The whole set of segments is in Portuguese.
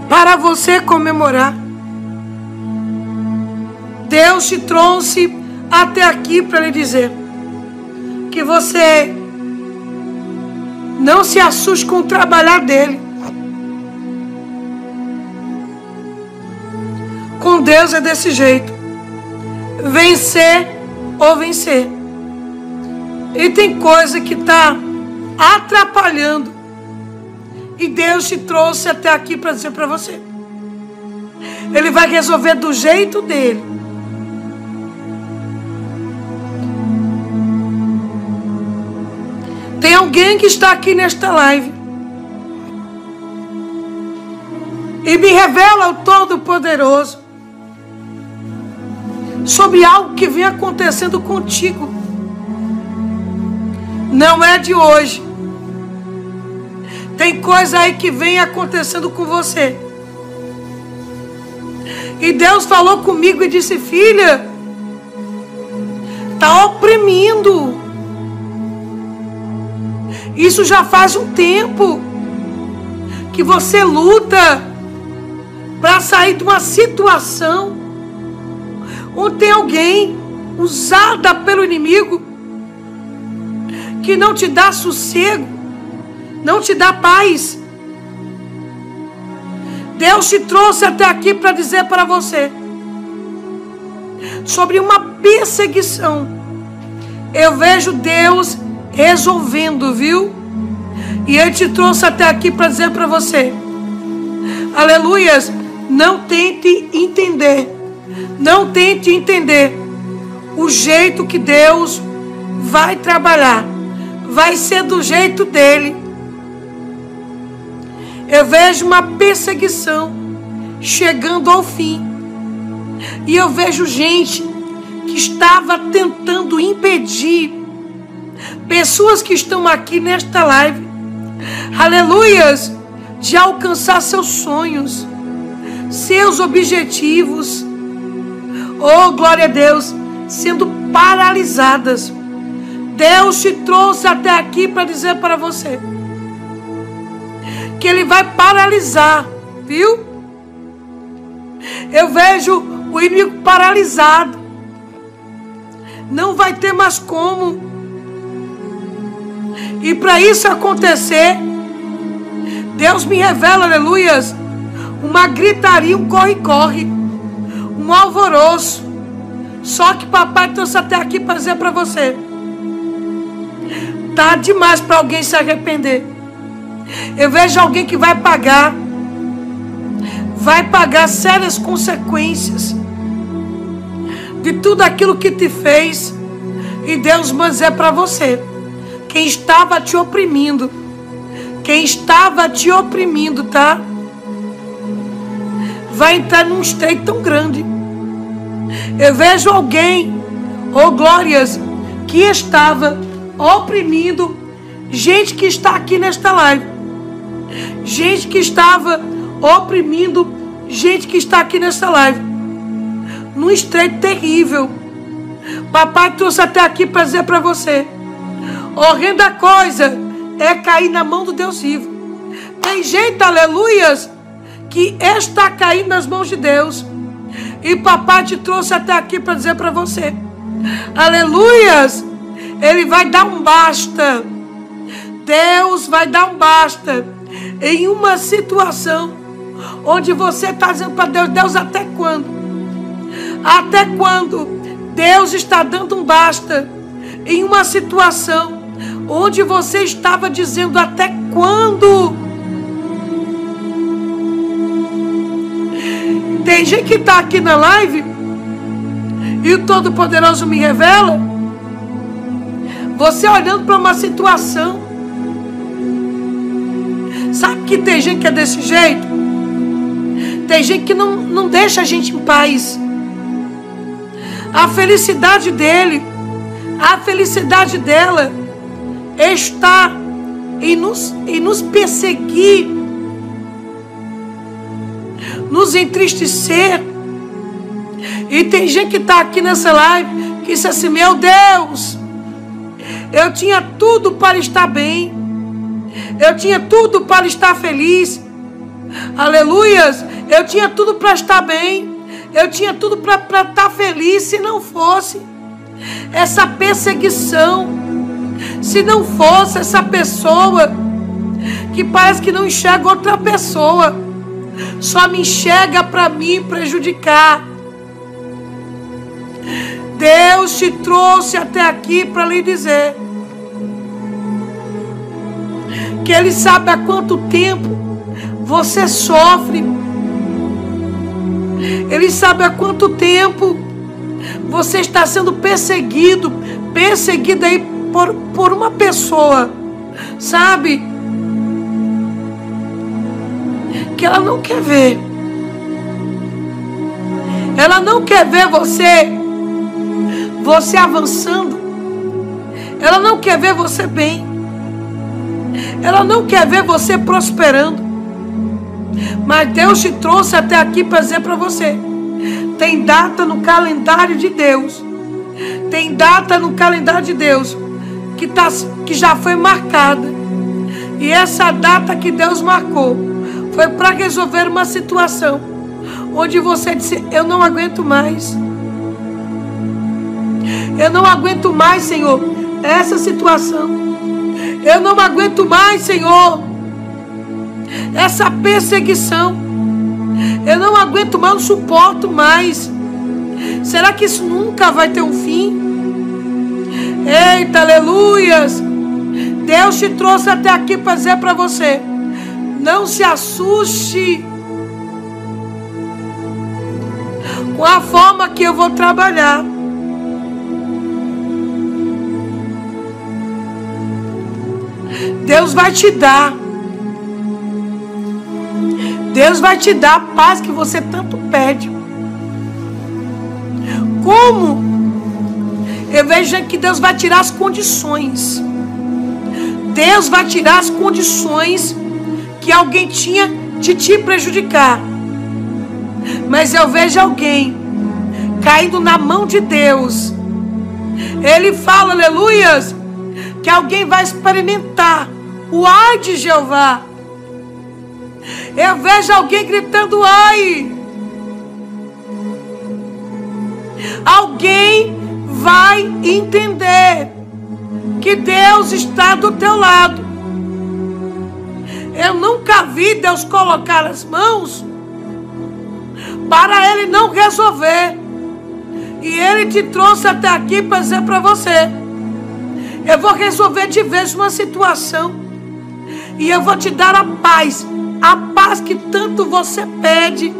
para você comemorar. Deus te trouxe até aqui para lhe dizer que você não se assuste com o trabalhar dele. Com Deus é desse jeito. Vencer ou vencer. E tem coisa que está atrapalhando. E Deus te trouxe até aqui para dizer para você. Ele vai resolver do jeito dele. Tem alguém que está aqui nesta live e me revela o Todo-Poderoso sobre algo que vem acontecendo contigo. Não é de hoje. Tem coisa aí que vem acontecendo com você. E Deus falou comigo e disse: filha, está oprimindo. Isso já faz um tempo que você luta para sair de uma situação onde tem alguém usada pelo inimigo que não te dá sossego, não te dá paz. Deus te trouxe até aqui para dizer para você sobre uma perseguição. Eu vejo Deus resolvendo, viu? E Ele te trouxe até aqui para dizer para você, aleluias, não tente entender. Não tente entender o jeito que Deus vai trabalhar. Vai ser do jeito dele. Eu vejo uma perseguição chegando ao fim. E eu vejo gente que estava tentando impedir pessoas que estão aqui nesta live, aleluias, de alcançar seus sonhos, seus objetivos. Oh, glória a Deus, sendo paralisadas. Deus te trouxe até aqui para dizer para você que Ele vai paralisar, viu? Eu vejo o inimigo paralisado. Não vai ter mais como. E para isso acontecer, Deus me revela, aleluias, uma gritaria, um corre-corre, um alvoroço. Só que papai trouxe até aqui para dizer para você, tá demais para alguém se arrepender. Eu vejo alguém que vai pagar sérias consequências de tudo aquilo que te fez. E Deus manda dizer para você, quem estava te oprimindo, tá? Vai entrar num estreito tão grande. Eu vejo alguém, oh glórias, que estava oprimindo gente que está aqui nesta live. Gente que estava oprimindo gente que está aqui nesta live. Num estreito terrível. Papai trouxe até aqui para dizer para você, horrenda coisa é cair na mão do Deus vivo. Tem gente, aleluias, que está caindo nas mãos de Deus. E papai te trouxe até aqui para dizer para você, aleluias, Ele vai dar um basta. Deus vai dar um basta em uma situação onde você está dizendo para Deus, Deus, até quando? Até quando? Deus está dando um basta em uma situação onde você estava dizendo, até quando? Tem gente que está aqui na live e o Todo-Poderoso me revela, você olhando para uma situação. Sabe que tem gente que é desse jeito? Tem gente que não deixa a gente em paz. A felicidade dele, a felicidade dela está em nos perseguir, nos entristecer. E tem gente que está aqui nessa live que diz assim, meu Deus, eu tinha tudo para estar bem, eu tinha tudo para estar feliz, Aleluias. Eu tinha tudo para estar bem. Eu tinha tudo para estar feliz. Se não fosse essa perseguição, se não fosse essa pessoa que parece que não enxerga outra pessoa, só me enxerga para me prejudicar. Deus te trouxe até aqui para lhe dizer que Ele sabe há quanto tempo você sofre. Ele sabe há quanto tempo você está sendo perseguida aí por uma pessoa, sabe? Que ela não quer ver. Ela não quer ver você avançando. Ela não quer ver você bem. Ela não quer ver você prosperando. Mas Deus te trouxe até aqui para dizer para você: tem data no calendário de Deus. Tem data no calendário de Deus que já foi marcada. E essa data que Deus marcou foi para resolver uma situação onde você disse: eu não aguento mais. Eu não aguento mais, Senhor, essa situação. Eu não aguento mais, Senhor, essa perseguição. Eu não aguento mais, não suporto mais. Será que isso nunca vai ter um fim? Eita, aleluias. Deus te trouxe até aqui para dizer para você: não se assuste com a forma que eu vou trabalhar. Deus vai te dar. Deus vai te dar a paz que você tanto pede. Como? Eu vejo que Deus vai tirar as condições. Deus vai tirar as condições que alguém tinha de te prejudicar. Mas eu vejo alguém caindo na mão de Deus. Ele fala, aleluias, que alguém vai experimentar o ai de Jeová. Eu vejo alguém gritando ai. Alguém vai entender que Deus está do teu lado. Eu nunca vi Deus colocar as mãos para Ele não resolver. E Ele te trouxe até aqui para dizer para você: eu vou resolver de vez uma situação. E eu vou te dar a paz que tanto você pede.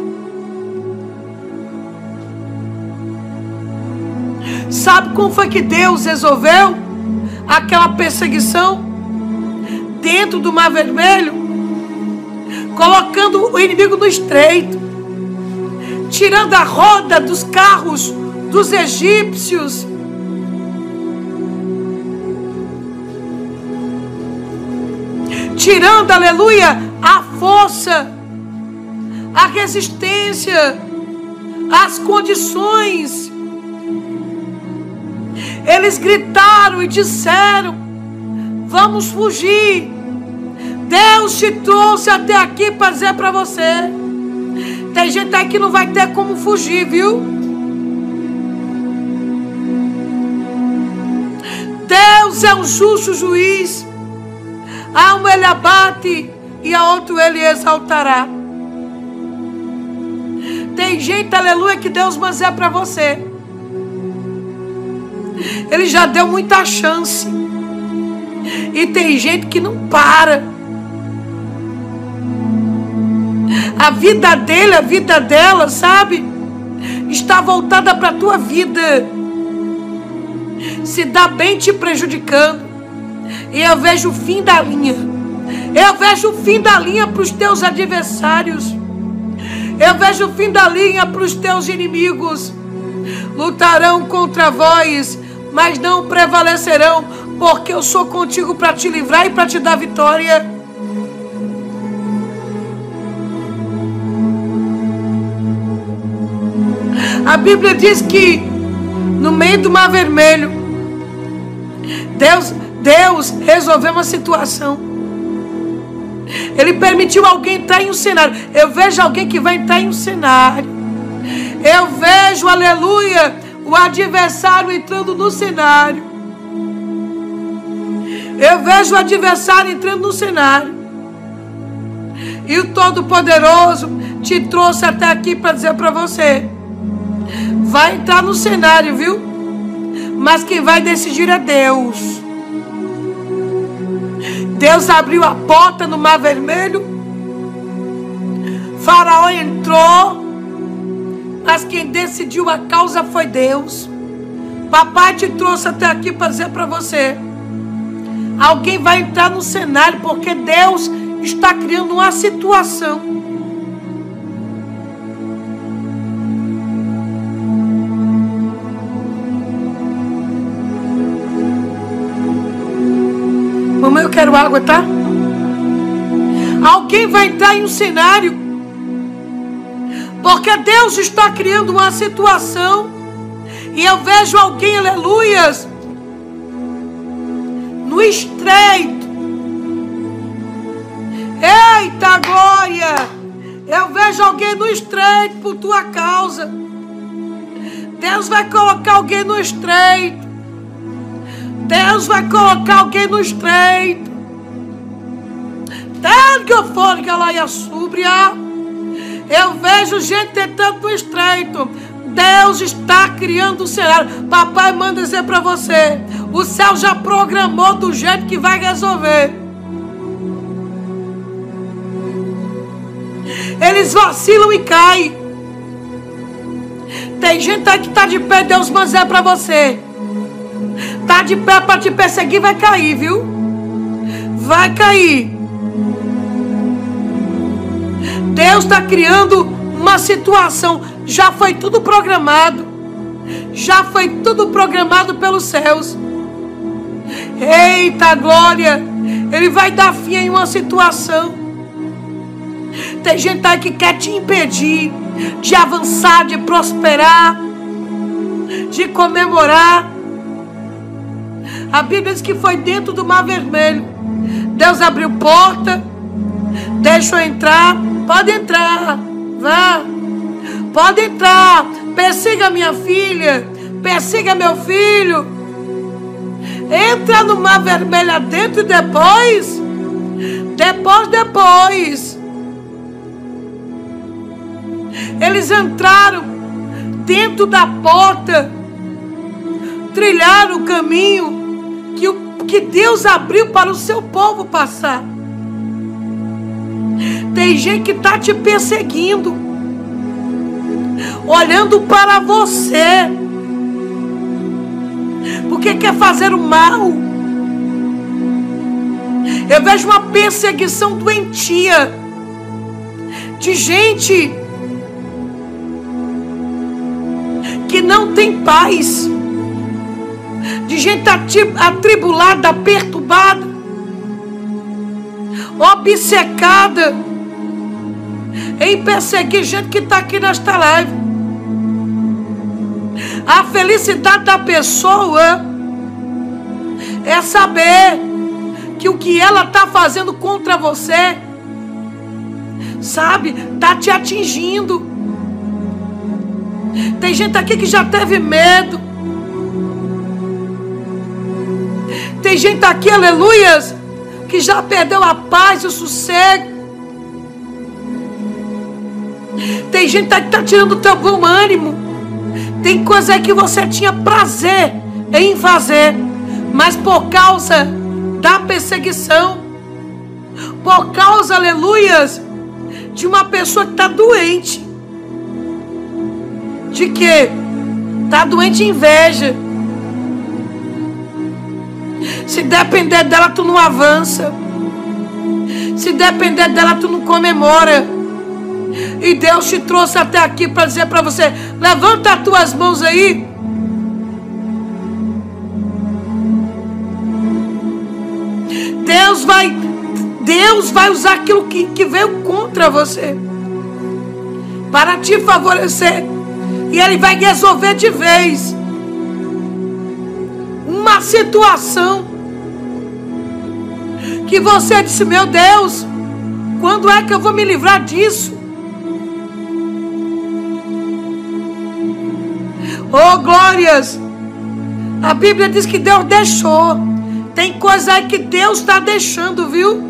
Sabe como foi que Deus resolveu aquela perseguição dentro do Mar Vermelho? Colocando o inimigo no estreito, tirando a roda dos carros dos egípcios. Tirando, aleluia, a força, a resistência, as condições. Eles gritaram e disseram: vamos fugir. Deus te trouxe até aqui para dizer para você: tem gente aí que não vai ter como fugir, viu? Deus é um justo juiz. A um Ele abate e a outro Ele exaltará. Tem gente, aleluia, que Deus manda é para você. Ele já deu muita chance. E tem gente que não para. A vida dele, a vida dela, sabe, está voltada para a tua vida. Se dá bem te prejudicando. E eu vejo o fim da linha. Eu vejo o fim da linha para os teus adversários. Eu vejo o fim da linha para os teus inimigos. Lutarão contra vós, mas não prevalecerão, porque eu sou contigo para te livrar e para te dar vitória. A Bíblia diz que no meio do Mar Vermelho, Deus resolveu uma situação. Ele permitiu alguém entrar em um cenário. Eu vejo alguém que vai entrar em um cenário. Eu vejo, aleluia, o adversário entrando no cenário. Eu vejo o adversário entrando no cenário. E o Todo-Poderoso te trouxe até aqui para dizer para você: vai entrar no cenário, viu? Mas quem vai decidir é Deus. Deus abriu a porta no Mar Vermelho. Faraó entrou. Mas quem decidiu a causa foi Deus. Papai te trouxe até aqui para dizer para você: alguém vai entrar no cenário, porque Deus está criando uma situação. Mamãe, eu quero água, tá? Alguém vai entrar em um cenário, porque Deus está criando uma situação. E eu vejo alguém, aleluias, no estreito. Eita glória! Eu vejo alguém no estreito por tua causa. Deus vai colocar alguém no estreito. Deus vai colocar alguém no estreito. Eu vejo gente tentando no estreito. Deus está criando um cenário. Papai manda dizer para você: o céu já programou do jeito que vai resolver. Eles vacilam e caem. Tem gente aí que está de pé. Deus manda dizer para você: está de pé para te perseguir, vai cair, viu? Vai cair. Deus está criando uma situação. Já foi tudo programado. Já foi tudo programado pelos céus. Eita glória! Ele vai dar fim em uma situação. Tem gente aí que quer te impedir de avançar, de prosperar, de comemorar. A Bíblia diz que foi dentro do Mar Vermelho. Deus abriu porta, deixou entrar. Pode entrar, vá. Pode entrar. Persiga minha filha, persiga meu filho. Entra no Mar Vermelho adentro e depois. Eles entraram dentro da porta, trilharam o caminho que Deus abriu para o seu povo passar. Tem gente que está te perseguindo, olhando para você, porque quer fazer o mal. Eu vejo uma perseguição doentia de gente que não tem paz, de gente atribulada, perturbada, obcecada em perseguir gente que está aqui nesta live. A felicidade da pessoa é saber que o que ela está fazendo contra você, sabe, está te atingindo. Tem gente aqui que já teve medo. Tem gente aqui, aleluias, que já perdeu a paz e o sossego. Tem gente aqui que está tirando o teu bom ânimo. Tem coisa aí que você tinha prazer em fazer, mas por causa da perseguição, por causa, aleluias, de uma pessoa que está doente. De quê? Está doente de inveja. Se depender dela, tu não avança. Se depender dela, tu não comemora. E Deus te trouxe até aqui para dizer para você: levanta as tuas mãos aí. Deus vai usar aquilo que veio contra você para te favorecer. E Ele vai resolver de vez uma situação que você disse: meu Deus, Quando é que eu vou me livrar disso? Oh, glórias! A Bíblia diz que Deus deixou. Tem coisa aí que Deus está deixando, viu?